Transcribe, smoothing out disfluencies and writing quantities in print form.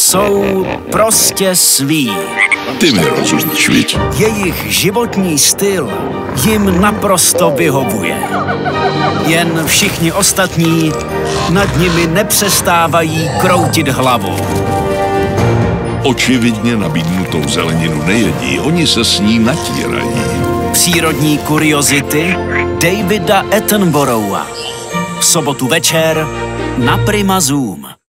Jsou prostě svý. Ty mi rozumíš, viď? Jejich životní styl jim naprosto vyhovuje. Jen všichni ostatní nad nimi nepřestávají kroutit hlavou. Očividně nabídnutou zeleninu nejedí, oni se s ní natírají. Přírodní kuriozity Davida Attenborougha. V sobotu večer na Prima Zoom.